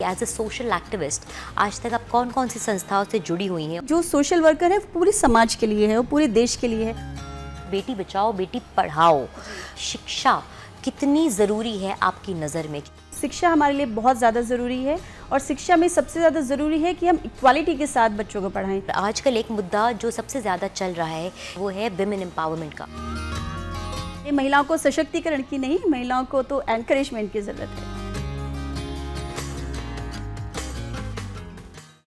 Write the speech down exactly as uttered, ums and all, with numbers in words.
As a social activist आज तक आप कौन कौन सी संस्थाओं से जुड़ी हुई हैं? जो सोशल वर्कर है वो पूरे समाज के लिए है, वो पूरे देश के लिए है। बेटी बचाओ बेटी पढ़ाओ, शिक्षा कितनी ज़रूरी है आपकी नज़र में? शिक्षा हमारे लिए बहुत ज़्यादा ज़रूरी है और शिक्षा में सबसे ज़्यादा ज़रूरी है कि हम इक्वालिटी के साथ बच्चों को पढ़ाएं। आजकल एक मुद्दा जो सबसे ज़्यादा चल रहा है वो है विमेन एम्पावरमेंट का। ये महिलाओं को सशक्तिकरण की नहीं, महिलाओं को तो एनकरेजमेंट की ज़रूरत है।